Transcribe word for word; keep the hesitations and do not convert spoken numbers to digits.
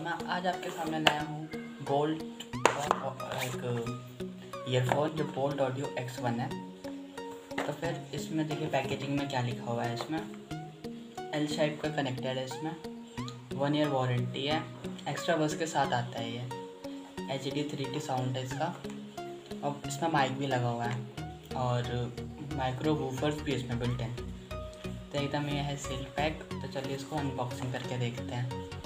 मैं आज आपके सामने लाया हूँ बोल्ट एक ईयरफोन जो बोल्ट ऑडियो एक्स वन है। तो फिर इसमें देखिए पैकेजिंग में क्या लिखा हुआ है। इसमें एल शेप का कनेक्टेड है, इसमें वन ईयर वारंटी है, एक्स्ट्रा बस के साथ आता है। ये H D three T sound है इसका, और इसमें माइक भी लगा हुआ है और माइक्रो वूफर्स भी इसमें बिल्ट हैं। तो एकदम ये है सील पैक। तो चलिए इसको अनबॉक्सिंग करके देखते हैं।